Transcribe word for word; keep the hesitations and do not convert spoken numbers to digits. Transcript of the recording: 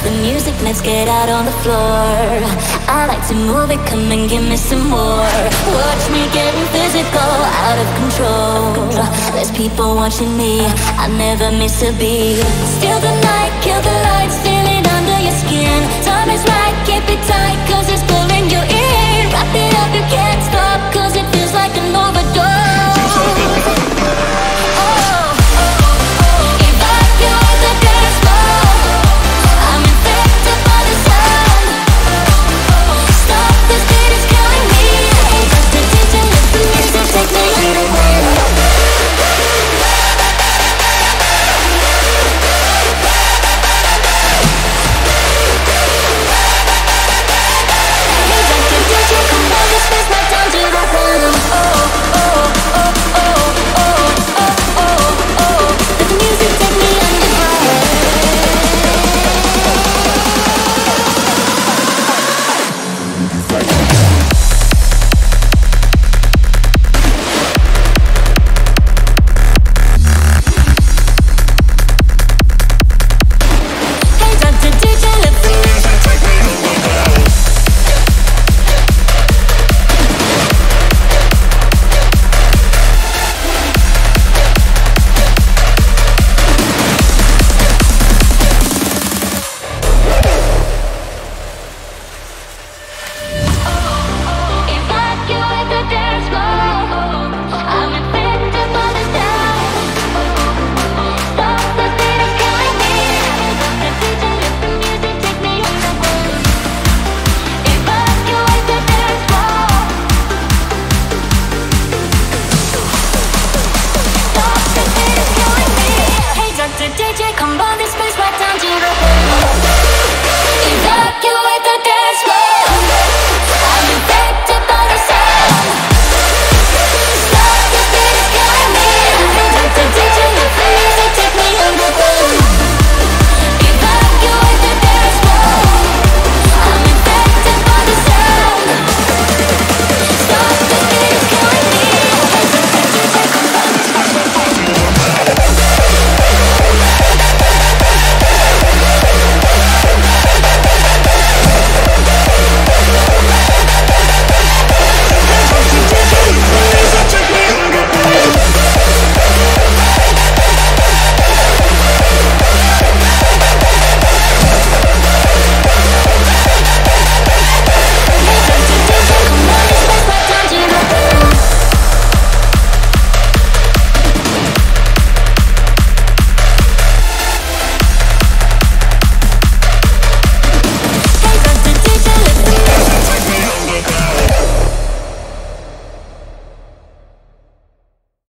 the music, let's get out on the floor. I like to move it, come and give me some more. Watch me getting physical, out of control. There's people watching me, I never miss a beat. Steal the night, kill the lights, feel it under your skin. Time is right, keep it tight.